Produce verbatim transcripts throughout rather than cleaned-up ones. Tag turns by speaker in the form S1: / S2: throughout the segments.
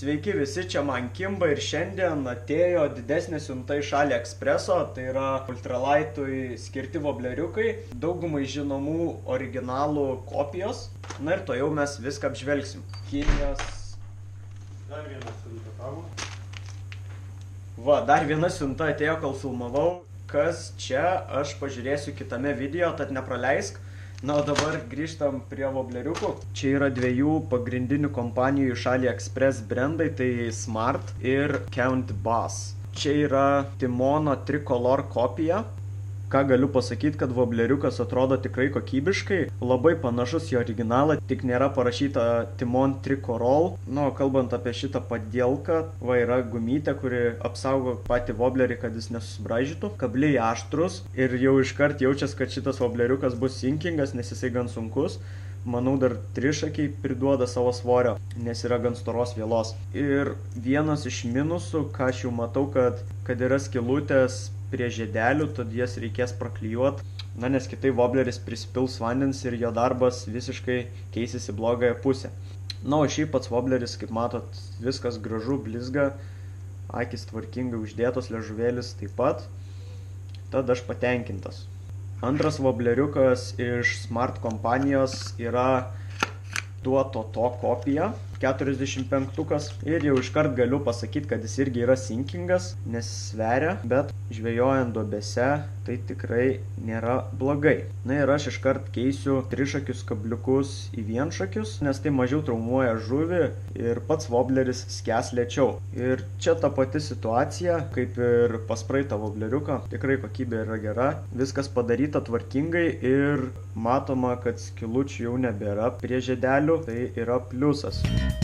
S1: Sveiki visi, čia man Kimba ir šiandien atėjo didesnė siunta iš AliExpreso, tai yra ultralaitui skirti vobleriukai, daugumai žinomų originalų kopijos. Na ir to jau mes viską apžvelgsim. Kinijos...
S2: Dar viena siunta tavo.
S1: Va, dar viena siunta atėjo, kol filmavau. Kas čia, aš pažiūrėsiu kitame video, tad nepraleisk. Na, o dabar grįžtam prie vobleriukų. Čia yra dviejų pagrindinių kompanijų iš AliExpress brandai, tai Smart ir Count Bass. Čia yra Timono Tricolor kopija. Ką galiu pasakyti, kad vobleriukas atrodo tikrai kokybiškai, labai panašus į originalą, tik nėra parašyta Timon Tricolor. Nu, kalbant apie šitą padielką, va yra gumytė, kuri apsaugo patį voblerį, kad jis nesusibraižytų. Kabliai aštrus ir jau iškart jaučias, kad šitas vobleriukas bus sinkingas, nes jisai gan sunkus. Manau, dar trišakiai priduoda savo svorio, nes yra gan storos vielos. Ir vienas iš minusų, ką aš jau matau, kad, kad yra skylutės prie žiedelių, tad jas reikės praklijuoti. Na, nes kitai vobleris prisipils vandens ir jo darbas visiškai keisis į blogąją pusę. Na, o šiaip pats vobleris, kaip matot, viskas gražu, blizga, akis tvarkingai uždėtos, liežuvėlis taip pat. Tad aš patenkintas. Antras vobleriukas iš Smart kompanijos yra Duoto to kopija, keturiasdešimt penktukas. Ir jau iškart galiu pasakyti, kad jis irgi yra sinkingas, nes sveria, bet žvejojant duobėse tai tikrai nėra blogai. Na ir aš iškart keisiu trišakius kabliukus į vienšakius, nes tai mažiau traumuoja žuvį ir pats vobleris skęs lėčiau. Ir čia ta pati situacija, kaip ir pas praeitą vobleriuką. Tikrai kokybė yra gera, viskas padaryta tvarkingai ir matoma, kad skylučių jau nebėra prie žiedelių, tai yra pliusas.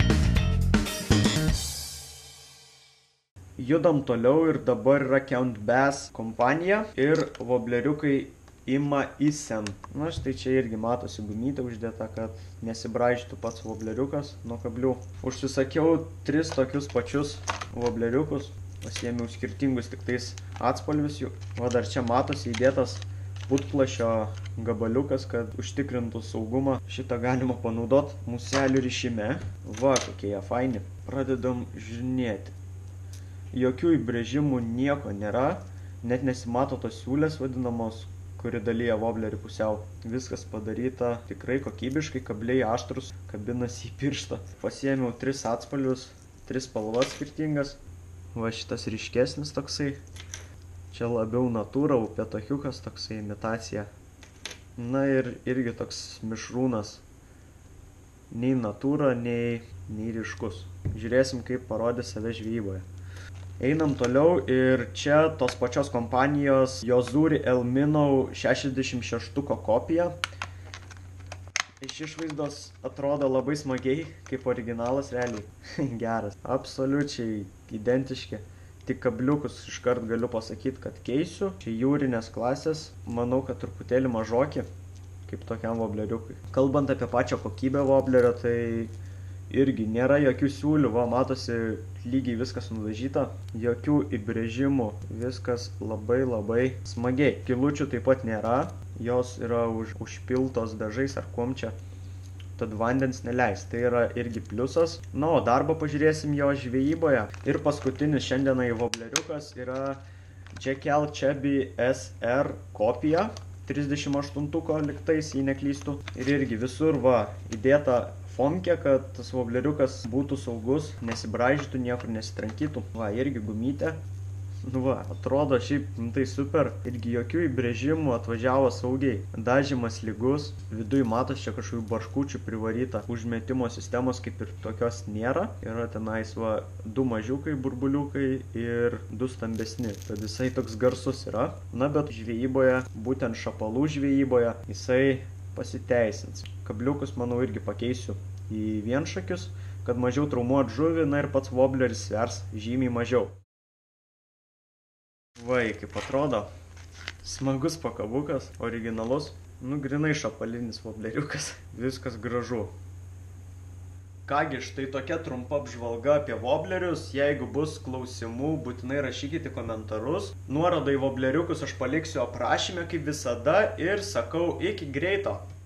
S1: Judam toliau ir dabar yra Count Bass kompanija ir vobleriukai Ima Isen. Na štai čia irgi matosi gumytė uždėta, kad nesibraižytų pats vobleriukas nuo kablių. Užsisakiau tris tokius pačius vobleriukus, pasiėmiau skirtingus tik tais atspalvius jų. Va dar čia matosi įdėtas putplašio gabaliukas, kad užtikrintų saugumą. Šitą galima panaudoti muselių rišime. Va, kokie jie faini. Pradedam žiūrėti. Jokių įbrėžimų nieko nėra, net nesimato tos siūlės vadinamos, kuri dalyja voblerį pusiau. Viskas padaryta tikrai kokybiškai, kabliai aštrus, kabinasi į pirštą. Pasiėmiau tris atspalvius, tris spalvas skirtingas. Va šitas ryškesnis toksai. Čia labiau natūra, upėtakiukas toksai imitacija. Na ir irgi toks mišrūnas. Nei natūra, nei, nei ryškus. Žiūrėsim, kaip parodė save žvejyboje. Einam toliau ir čia tos pačios kompanijos Yozuri Elminau šešiasdešimt šeštuko kopija. Iš išvaizdos atrodo labai smagiai, kaip originalas realiai. Geras. Absoliučiai identiški. Tik kabliukus iškart galiu pasakyti, kad keisiu. Čia jūrinės klasės. Manau, kad truputėlį mažoki, kaip tokiam vobleriukui. Kalbant apie pačią kokybę voblerio, tai irgi nėra jokių siūlių, va, matosi lygiai viskas nudažyta, jokių įbrėžimų, viskas labai labai smagiai. Skylučių taip pat nėra, jos yra už, užpiltos dažais ar kuom čia, tad vandens neleis, tai yra irgi pliusas. Na, o darbą pažiūrėsim jo žvejyboje. Ir paskutinis šiandienai vobleriukas yra Jekyll Chubby S R kopija, trisdešimt aštuntuko liktais, jei neklystų. Ir irgi visur va įdėta fomkė, kad tas vobleriukas būtų saugus, nesibraižytų, niekur nesitrankytų. Va, irgi gumytė. Nu va, atrodo šiaip tai super. Irgi jokių įbrėžimų, atvažiavo saugiai. Dažymas lygus. Viduj matos čia kažkokių barškučių privaryta. Užmetimo sistemos kaip ir tokios nėra. Yra tenais va du mažiukai burbuliukai ir du stambesni. Tad jisai toks garsus yra. Na, bet žvejyboje, būtent šapalų žvejyboje, jisai pasiteisins. Kabliukus, manau, irgi pakeisiu į vienšakius, kad mažiau traumuot žuvį, na ir pats vobleris svers žymiai mažiau. Vai, kaip atrodo. Smagus pakabukas, originalus. Nu, grinai šapalinis vobleriukas. Viskas gražu. Kągi, štai tokia trumpa apžvalga apie voblerius. Jeigu bus klausimų, būtinai rašykite komentarus. Nuorodą į vobleriukus aš paliksiu aprašyme kaip visada ir sakau iki greito.